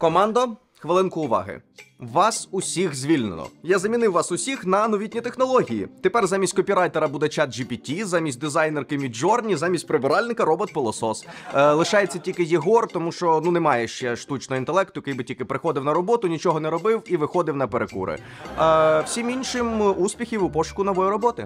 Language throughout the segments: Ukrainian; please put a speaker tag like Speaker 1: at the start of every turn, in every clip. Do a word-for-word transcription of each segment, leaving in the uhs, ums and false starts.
Speaker 1: Командо, хвилинку уваги. Вас усіх звільнено. Я замінив вас усіх на новітні технології. Тепер замість копірайтера буде чат джі пі ті, замість дизайнерки Міджорні, замість прибиральника робот-пилосос. Е, лишається тільки Єгор, тому що ну немає ще штучного інтелекту, який би тільки приходив на роботу, нічого не робив і виходив на перекури. Е, всім іншим успіхів у пошуку нової роботи.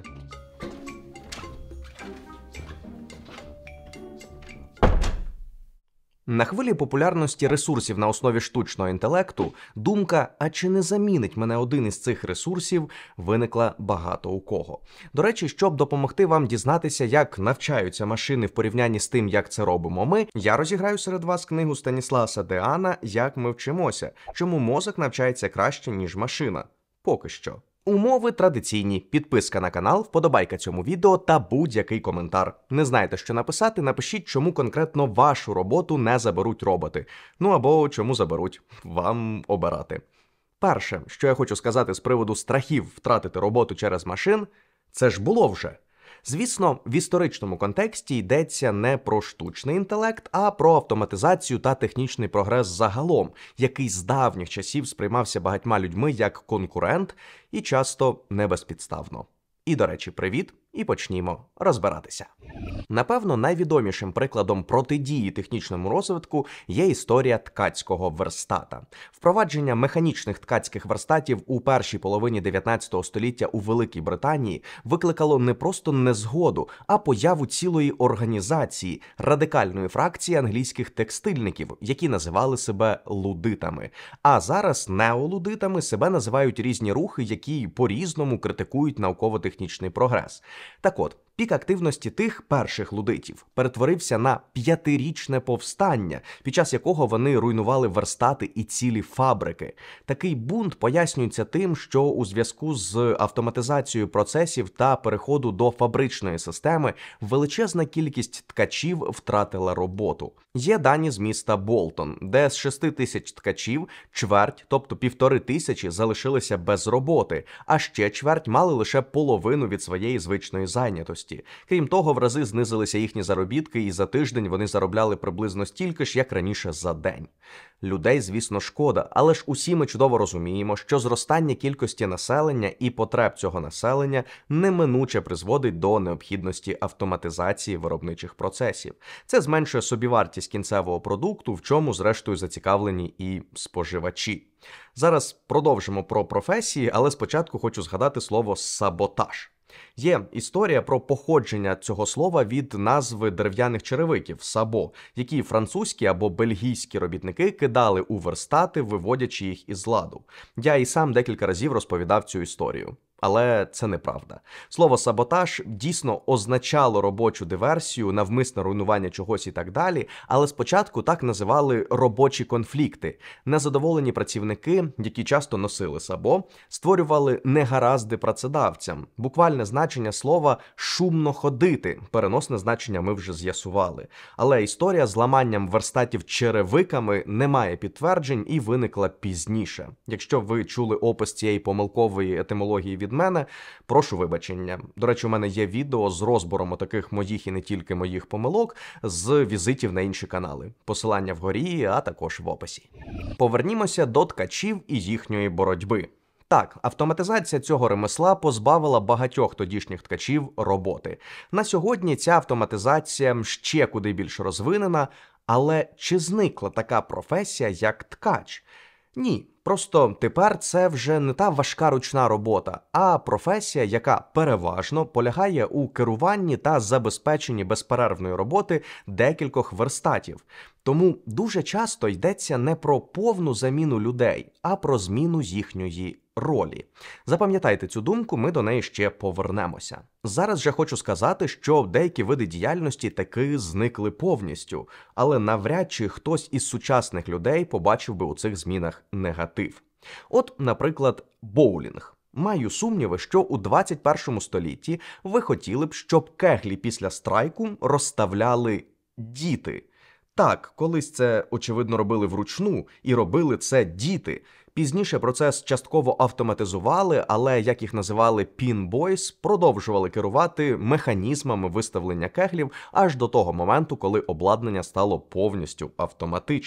Speaker 1: На хвилі популярності ресурсів на основі штучного інтелекту думка, а чи не замінить мене один із цих ресурсів, виникла багато у кого. До речі, щоб допомогти вам дізнатися, як навчаються машини в порівнянні з тим, як це робимо ми, я розіграю серед вас книгу Станісласа Деана «Як ми вчимося. Чому мозок навчається краще, ніж машина». Поки що. Умови традиційні. Підписка на канал, вподобайка цьому відео та будь-який коментар. Не знаєте, що написати? Напишіть, чому конкретно вашу роботу не заберуть роботи. Ну або чому заберуть. Вам обирати. Перше, що я хочу сказати з приводу страхів втратити роботу через машин, це ж було вже. Звісно, в історичному контексті йдеться не про штучний інтелект, а про автоматизацію та технічний прогрес загалом, який з давніх часів сприймався багатьма людьми як конкурент і часто не безпідставно. І, до речі, привіт, і почнімо розбиратися. Напевно, найвідомішим прикладом протидії технічному розвитку є історія ткацького верстата. Впровадження механічних ткацьких верстатів у першій половині дев'ятнадцятого століття у Великій Британії викликало не просто незгоду, а появу цілої організації, радикальної фракції англійських текстильників, які називали себе лудитами. А зараз неолудитами себе називають різні рухи, які по-різному критикують науково-технічний прогрес. Так от, пік активності тих перших лудитів перетворився на п'ятирічне повстання, під час якого вони руйнували верстати і цілі фабрики. Такий бунт пояснюється тим, що у зв'язку з автоматизацією процесів та переходу до фабричної системи величезна кількість ткачів втратила роботу. Є дані з міста Болтон, де з шести тисяч ткачів чверть, тобто півтори тисячі, залишилися без роботи, а ще чверть мали лише половину від своєї звичної зайнятості. Крім того, в рази знизилися їхні заробітки, і за тиждень вони заробляли приблизно стільки ж, як раніше за день. Людей, звісно, шкода, але ж усі ми чудово розуміємо, що зростання кількості населення і потреб цього населення неминуче призводить до необхідності автоматизації виробничих процесів. Це зменшує собівартість кінцевого продукту, в чому, зрештою, зацікавлені і споживачі. Зараз продовжимо про професії, але спочатку хочу згадати слово «саботаж». Є історія про походження цього слова від назви дерев'яних черевиків – сабо, які французькі або бельгійські робітники кидали у верстати, виводячи їх із ладу. Я і сам декілька разів розповідав цю історію. Але це неправда. Слово «саботаж» дійсно означало робочу диверсію, навмисне руйнування чогось і так далі, але спочатку так називали робочі конфлікти. Незадоволені працівники, які часто носили сабо, створювали негаразди працедавцям. Буквальне значення слова «шумно ходити», переносне значення ми вже з'ясували. Але історія з ламанням верстатів черевиками не має підтверджень і виникла пізніше. Якщо ви чули опис цієї помилкової етимології від мене, прошу вибачення. До речі, у мене є відео з розбором таких моїх і не тільки моїх помилок з візитів на інші канали. Посилання вгорі, а також в описі. Повернімося до ткачів і їхньої боротьби. Так, автоматизація цього ремесла позбавила багатьох тодішніх ткачів роботи. На сьогодні ця автоматизація ще куди більш розвинена, але чи зникла така професія, як ткач? Ні. Просто тепер це вже не та важка ручна робота, а професія, яка переважно полягає у керуванні та забезпеченні безперервної роботи декількох верстатів. Тому дуже часто йдеться не про повну заміну людей, а про зміну їхньої ролі. Запам'ятайте цю думку, ми до неї ще повернемося. Зараз же хочу сказати, що деякі види діяльності таки зникли повністю, але навряд чи хтось із сучасних людей побачив би у цих змінах негатив. От, наприклад, боулінг. Маю сумніви, що у двадцять першому столітті ви хотіли б, щоб кеглі після страйку розставляли діти. Так, колись це, очевидно, робили вручну, і робили це діти. Пізніше процес частково автоматизували, але, як їх називали пін-бойс, продовжували керувати механізмами виставлення кеглів аж до того моменту, коли обладнання стало повністю автоматичним.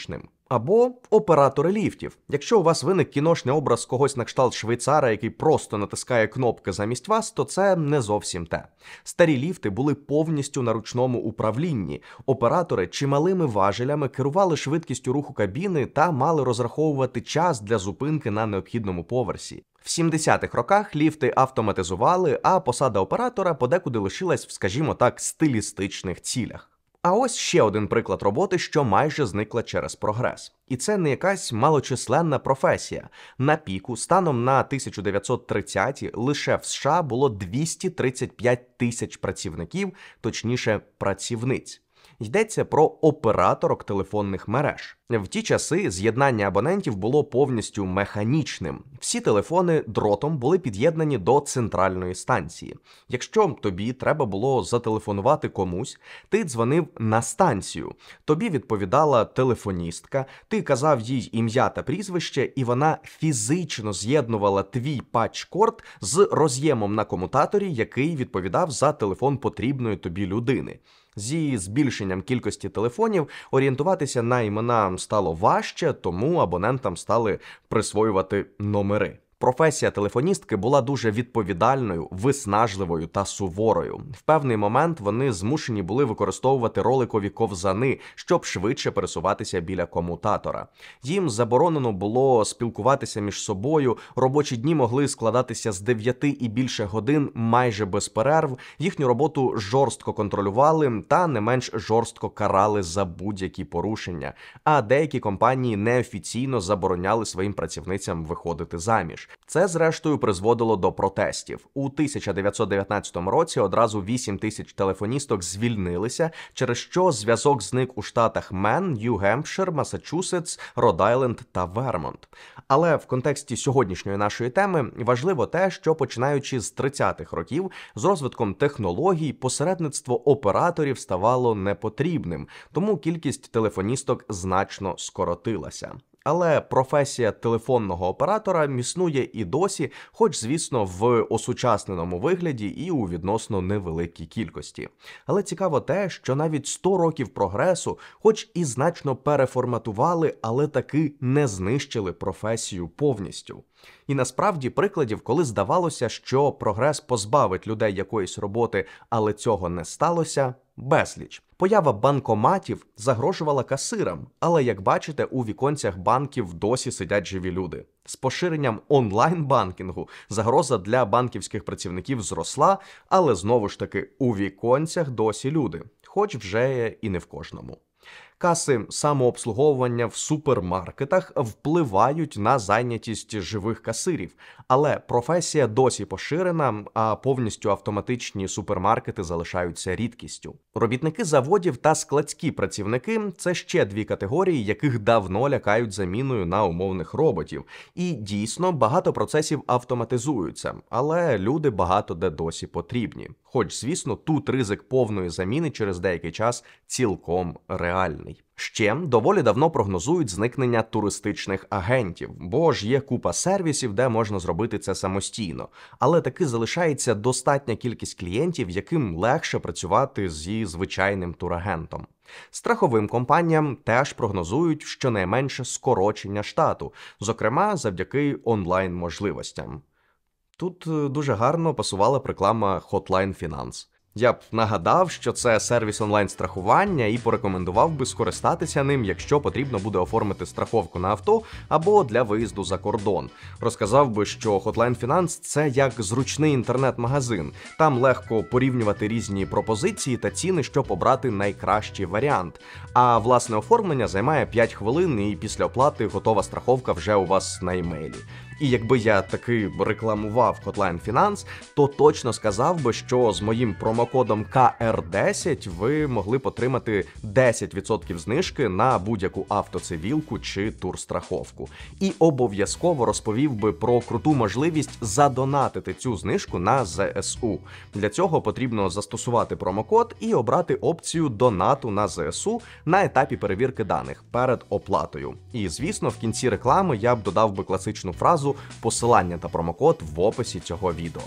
Speaker 1: Або оператори ліфтів. Якщо у вас виник кіношний образ когось на кшталт швейцара, який просто натискає кнопки замість вас, то це не зовсім те. Старі ліфти були повністю на ручному управлінні. Оператори чималими важелями керували швидкістю руху кабіни та мали розраховувати час для зупинки на необхідному поверсі. В сімдесятих роках ліфти автоматизували, а посада оператора подекуди лишилась в, скажімо так, стилістичних цілях. А ось ще один приклад роботи, що майже зникла через прогрес. І це не якась малочисленна професія. На піку, станом на тисяча дев'ятсот тридцяті, лише в США було двісті тридцять п'ять тисяч працівників, точніше працівниць. Йдеться про операторок телефонних мереж. В ті часи з'єднання абонентів було повністю механічним. Всі телефони дротом були під'єднані до центральної станції. Якщо тобі треба було зателефонувати комусь, ти дзвонив на станцію. Тобі відповідала телефоністка, ти казав їй ім'я та прізвище, і вона фізично з'єднувала твій патч-корд з роз'ємом на комутаторі, який відповідав за телефон потрібної тобі людини. Зі збільшенням кількості телефонів орієнтуватися на імена стало важче, тому абонентам стали присвоювати номери. Професія телефоністки була дуже відповідальною, виснажливою та суворою. В певний момент вони змушені були використовувати роликові ковзани, щоб швидше пересуватися біля комутатора. Їм заборонено було спілкуватися між собою, робочі дні могли складатися з дев'яти і більше годин майже без перерв, їхню роботу жорстко контролювали та не менш жорстко карали за будь-які порушення, а деякі компанії неофіційно забороняли своїм працівницям виходити заміж. Це, зрештою, призводило до протестів. У тисяча дев'ятсот дев'ятнадцятому році одразу вісім тисяч телефоністок звільнилися, через що зв'язок зник у штатах Мен, Нью-Гемпшир, Масачусетс, Род-Айленд та Вермонт. Але в контексті сьогоднішньої нашої теми важливо те, що починаючи з тридцятих років, з розвитком технологій, посередництво операторів ставало непотрібним, тому кількість телефоністок значно скоротилася. Але професія телефонного оператора існує і досі, хоч, звісно, в осучасненому вигляді і у відносно невеликій кількості. Але цікаво те, що навіть сто років прогресу, хоч і значно переформатували, але таки не знищили професію повністю. І насправді прикладів, коли здавалося, що прогрес позбавить людей якоїсь роботи, але цього не сталося, безліч. Поява банкоматів загрожувала касирам, але, як бачите, у віконцях банків досі сидять живі люди. З поширенням онлайн-банкінгу загроза для банківських працівників зросла, але знову ж таки у віконцях досі люди, хоч вже і не в кожному. Каси самообслуговування в супермаркетах впливають на зайнятість живих касирів, але професія досі поширена, а повністю автоматичні супермаркети залишаються рідкістю. Робітники заводів та складські працівники – це ще дві категорії, яких давно лякають заміною на умовних роботів. І дійсно, багато процесів автоматизуються, але люди багато де досі потрібні. Хоч, звісно, тут ризик повної заміни через деякий час цілком реальний. Ще доволі давно прогнозують зникнення туристичних агентів, бо ж є купа сервісів, де можна зробити це самостійно. Але таки залишається достатня кількість клієнтів, яким легше працювати зі звичайним турагентом. Страховим компаніям теж прогнозують щонайменше скорочення штату, зокрема завдяки онлайн-можливостям. Тут дуже гарно пасувала б реклама Hotline Finance. Я б нагадав, що це сервіс онлайн-страхування і порекомендував би скористатися ним, якщо потрібно буде оформити страховку на авто або для виїзду за кордон. Розказав би, що Hotline Finance – це як зручний інтернет-магазин. Там легко порівнювати різні пропозиції та ціни, щоб обрати найкращий варіант. А власне оформлення займає п'ять хвилин і після оплати готова страховка вже у вас на імейлі. І якби я таки рекламував Hotline Finance, то точно сказав би, що з моїм промокодом К Р десять ви могли б отримати десять відсотків знижки на будь-яку автоцивілку чи турстраховку. І обов'язково розповів би про круту можливість задонатити цю знижку на Зе Ес У. Для цього потрібно застосувати промокод і обрати опцію донату на Зе Ес У на етапі перевірки даних перед оплатою. І, звісно, в кінці реклами я б додав би класичну фразу посилання та промокод в описі цього відео.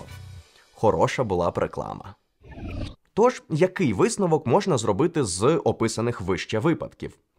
Speaker 1: Хороша була б реклама. Тож, який висновок можна зробити з описаних вище випадків?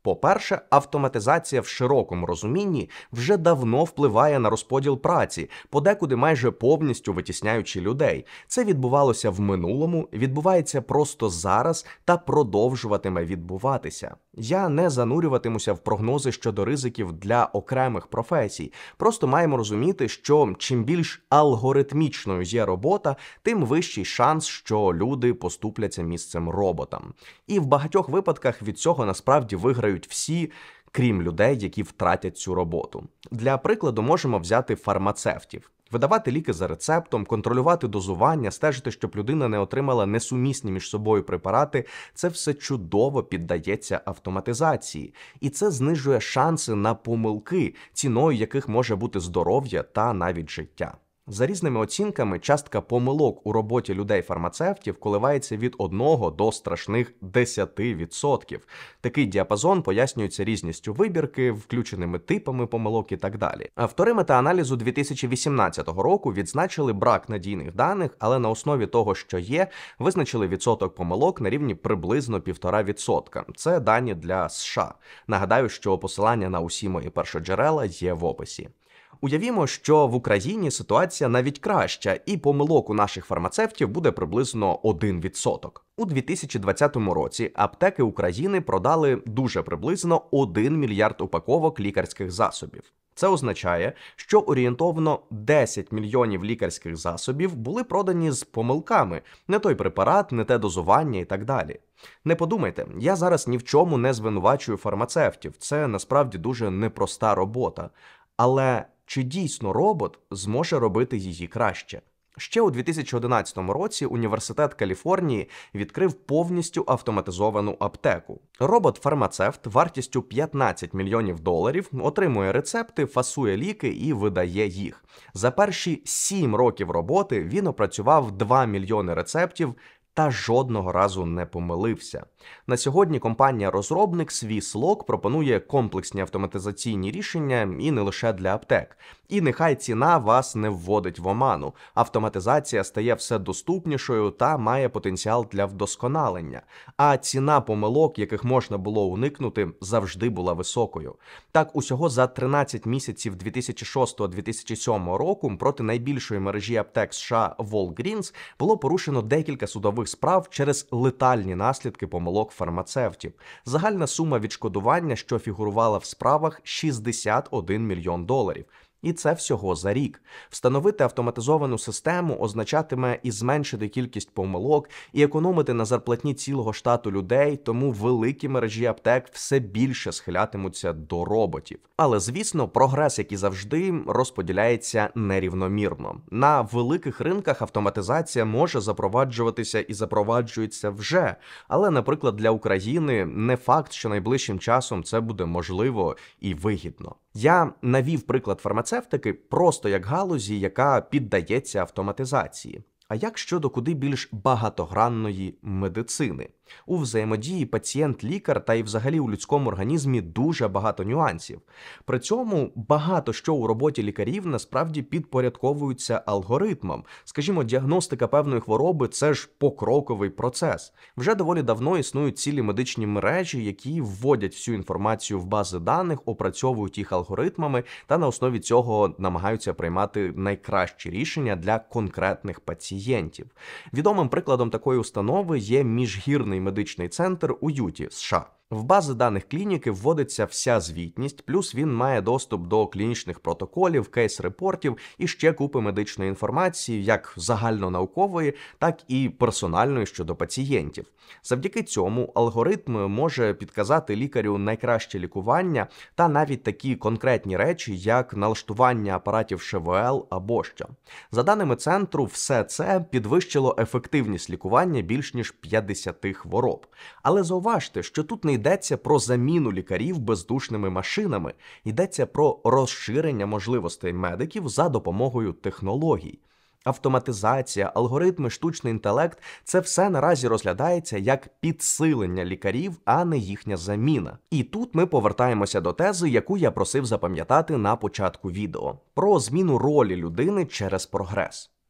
Speaker 1: По-перше, автоматизація в широкому розумінні вже давно впливає на розподіл праці, подекуди майже повністю витісняючи людей. Це відбувалося в минулому, відбувається просто зараз та продовжуватиме відбуватися. Я не занурюватимуся в прогнози щодо ризиків для окремих професій. Просто маємо розуміти, що чим більш алгоритмічною є робота, тим вищий шанс, що люди поступляться місцем роботам. І в багатьох випадках від цього насправді виграють всі, крім людей, які втратять цю роботу. Для прикладу можемо взяти фармацевтів. Видавати ліки за рецептом, контролювати дозування, стежити, щоб людина не отримала несумісні між собою препарати – це все чудово піддається автоматизації. І це знижує шанси на помилки, ціною яких може бути здоров'я та навіть життя. За різними оцінками, частка помилок у роботі людей-фармацевтів коливається від одного до страшних десяти відсотків. Такий діапазон пояснюється різністю вибірки, включеними типами помилок і так далі. Автори метааналізу дві тисячі вісімнадцятого року відзначили брак надійних даних, але на основі того, що є, визначили відсоток помилок на рівні приблизно півтора відсотка. Це дані для США. Нагадаю, що посилання на усі мої першоджерела є в описі. Уявімо, що в Україні ситуація навіть краща, і помилок у наших фармацевтів буде приблизно один відсоток. У дві тисячі двадцятому році аптеки України продали дуже приблизно один мільярд упаковок лікарських засобів. Це означає, що орієнтовно десять мільйонів лікарських засобів були продані з помилками. Не той препарат, не те дозування і так далі. Не подумайте, я зараз ні в чому не звинувачую фармацевтів. Це насправді дуже непроста робота. Але чи дійсно робот зможе робити її краще? Ще у дві тисячі одинадцятому році Університет Каліфорнії відкрив повністю автоматизовану аптеку. Робот-фармацевт вартістю п'ятнадцять мільйонів доларів отримує рецепти, фасує ліки і видає їх. За перші сім років роботи він опрацював два мільйони рецептів та жодного разу не помилився. На сьогодні компанія-розробник Swisslog пропонує комплексні автоматизаційні рішення і не лише для аптек. І нехай ціна вас не вводить в оману. Автоматизація стає все доступнішою та має потенціал для вдосконалення. А ціна помилок, яких можна було уникнути, завжди була високою. Так, усього за тринадцять місяців дві тисячі шостого - дві тисячі сьомого року проти найбільшої мережі аптек США Walgreens було порушено декілька судових справ через летальні наслідки помилок фармацевтів. Загальна сума відшкодування, що фігурувала в справах, шістдесят один мільйон доларів. І це всього за рік. Встановити автоматизовану систему означатиме і зменшити кількість помилок, і економити на зарплатні цілого штату людей, тому великі мережі аптек все більше схилятимуться до роботів. Але, звісно, прогрес, як і завжди, розподіляється нерівномірно. На великих ринках автоматизація може запроваджуватися і запроваджується вже, але, наприклад, для України не факт, що найближчим часом це буде можливо і вигідно. Я навів приклад фармацевтики просто як галузі, яка піддається автоматизації. А як щодо куди більш багатогранної медицини? У взаємодії пацієнт-лікар та й взагалі у людському організмі дуже багато нюансів. При цьому багато що у роботі лікарів насправді підпорядковується алгоритмам. Скажімо, діагностика певної хвороби – це ж покроковий процес. Вже доволі давно існують цілі медичні мережі, які вводять всю інформацію в бази даних, опрацьовують їх алгоритмами та на основі цього намагаються приймати найкращі рішення для конкретних пацієнтів. Відомим прикладом такої установи є міжгірний медичний центр у Юті, США. В бази даних клініки вводиться вся звітність, плюс він має доступ до клінічних протоколів, кейс-репортів і ще купи медичної інформації, як загальнонаукової, так і персональної щодо пацієнтів. Завдяки цьому алгоритм може підказати лікарю найкраще лікування та навіть такі конкретні речі, як налаштування апаратів ШВЛ або що. За даними центру, все це підвищило ефективність лікування більш ніж п'ятдесят хвороб. Але зауважте, що тут не йдеться про заміну лікарів бездушними машинами, йдеться про розширення можливостей медиків за допомогою технологій. Автоматизація, алгоритми, штучний інтелект – це все наразі розглядається як підсилення лікарів, а не їхня заміна. І тут ми повертаємося до тези, яку я просив запам'ятати на початку відео – про зміну ролі людини через прогрес.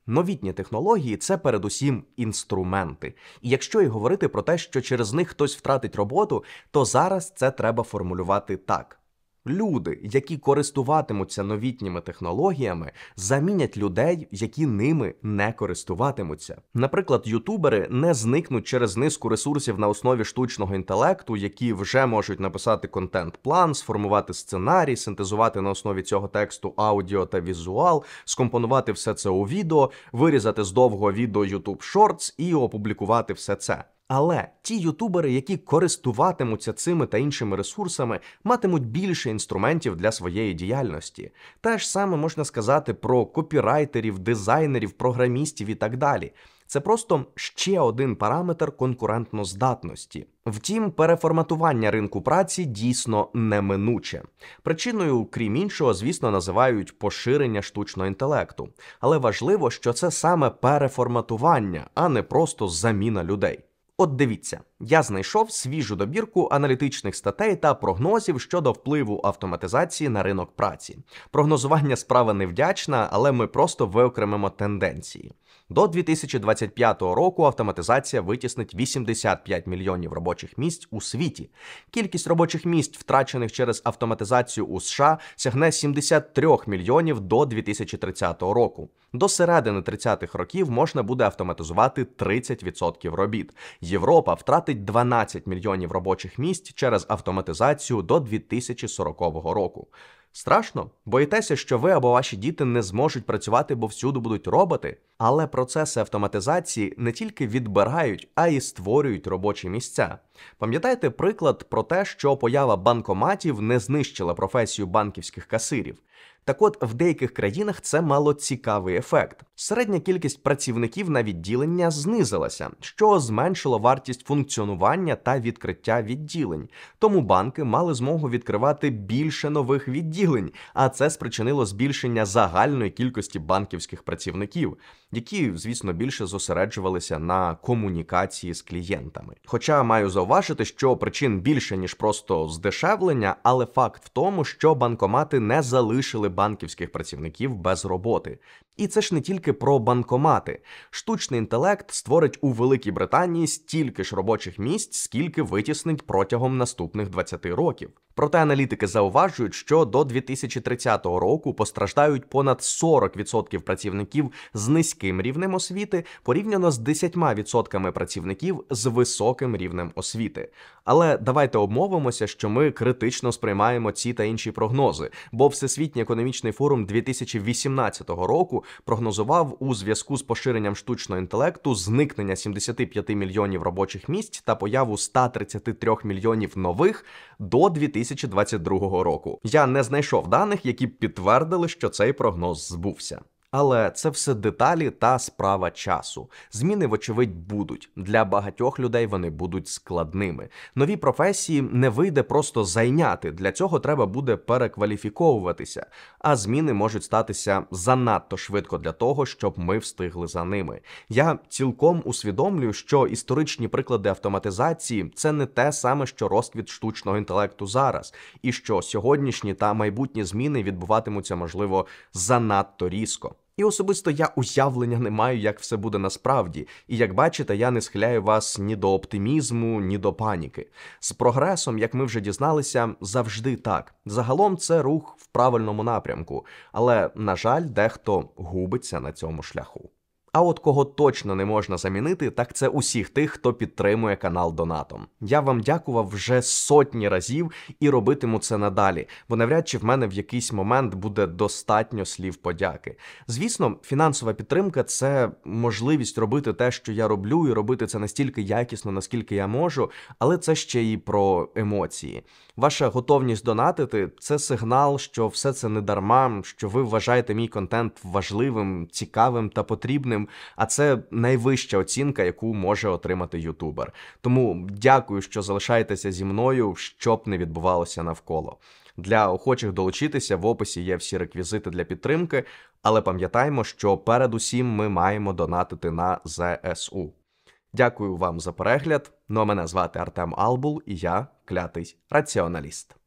Speaker 1: Новітні технології – це передусім інструменти. І якщо і говорити про те, що через них хтось втратить роботу, то зараз це треба формулювати так. Люди, які користуватимуться новітніми технологіями, замінять людей, які ними не користуватимуться. Наприклад, ютубери не зникнуть через низку ресурсів на основі штучного інтелекту, які вже можуть написати контент-план, сформувати сценарій, синтезувати на основі цього тексту аудіо та візуал, скомпонувати все це у відео, вирізати з довгого відео YouTube Shorts і опублікувати все це. Але ті ютубери, які користуватимуться цими та іншими ресурсами, матимуть більше інструментів для своєї діяльності. Те ж саме можна сказати про копірайтерів, дизайнерів, програмістів і так далі. Це просто ще один параметр конкурентноздатності. Втім, переформатування ринку праці дійсно неминуче. Причиною, крім іншого, звісно, називають поширення штучного інтелекту. Але важливо, що це саме переформатування, а не просто заміна людей. От дивіться, я знайшов свіжу добірку аналітичних статей та прогнозів щодо впливу автоматизації на ринок праці. Прогнозування справа невдячна, але ми просто виокремимо тенденції. До дві тисячі двадцять п'ятого року автоматизація витіснить вісімдесят п'ять мільйонів робочих місць у світі. Кількість робочих місць, втрачених через автоматизацію у США, сягне сімдесят три мільйонів до дві тисячі тридцятого року. До середини тридцятих років можна буде автоматизувати тридцять відсотків робіт. Європа втратить дванадцять мільйонів робочих місць через автоматизацію до дві тисячі сорокового року. Страшно? Боїтеся, що ви або ваші діти не зможуть працювати, бо всюди будуть роботи? Але процеси автоматизації не тільки відбирають, а й створюють робочі місця. Пам'ятаєте приклад про те, що поява банкоматів не знищила професію банківських касирів? Так от, в деяких країнах це мало цікавий ефект. Середня кількість працівників на відділення знизилася, що зменшило вартість функціонування та відкриття відділень. Тому банки мали змогу відкривати більше нових відділень, а це спричинило збільшення загальної кількості банківських працівників, які, звісно, більше зосереджувалися на комунікації з клієнтами. Хоча маю зауважити, що причин більше, ніж просто здешевлення, але факт в тому, що банкомати не залишили банківських працівників без роботи. І це ж не тільки про банкомати. Штучний інтелект створить у Великій Британії стільки ж робочих місць, скільки витіснить протягом наступних двадцяти років. Проте аналітики зауважують, що до дві тисячі тридцятого року постраждають понад сорок відсотків працівників з низьким рівнем освіти порівняно з десятьма відсотками працівників з високим рівнем освіти. Але давайте обмовимося, що ми критично сприймаємо ці та інші прогнози, бо Всесвітній економічний форум дві тисячі вісімнадцятого року прогнозував у зв'язку з поширенням штучного інтелекту зникнення сімдесят п'ять мільйонів робочих місць та появу ста тридцяти трьох мільйонів нових до дві тисячі двадцять другого року. Я не знайшов даних, які б підтвердили, що цей прогноз збувся. Але це все деталі та справа часу. Зміни, вочевидь, будуть. Для багатьох людей вони будуть складними. Нові професії не вийде просто зайняти, для цього треба буде перекваліфіковуватися. А зміни можуть статися занадто швидко для того, щоб ми встигли за ними. Я цілком усвідомлюю, що історичні приклади автоматизації – це не те саме, що розквіт штучного інтелекту зараз. І що сьогоднішні та майбутні зміни відбуватимуться, можливо, занадто різко. І особисто я уявлення не маю, як все буде насправді. І як бачите, я не схиляю вас ні до оптимізму, ні до паніки. З прогресом, як ми вже дізналися, завжди так. Загалом це рух в правильному напрямку. Але, на жаль, дехто губиться на цьому шляху. А от кого точно не можна замінити, так це усіх тих, хто підтримує канал донатом. Я вам дякував вже сотні разів і робитиму це надалі, бо навряд чи в мене в якийсь момент буде достатньо слів подяки. Звісно, фінансова підтримка – це можливість робити те, що я роблю, і робити це настільки якісно, наскільки я можу, але це ще й про емоції. Ваша готовність донатити – це сигнал, що все це не дарма, що ви вважаєте мій контент важливим, цікавим та потрібним, а це найвища оцінка, яку може отримати ютубер. Тому дякую, що залишаєтеся зі мною, що б не відбувалося навколо. Для охочих долучитися в описі є всі реквізити для підтримки, але пам'ятаймо, що передусім ми маємо донатити на зе ес у. Дякую вам за перегляд. Ну а мене звати Артем Албул і я – клятий раціоналіст.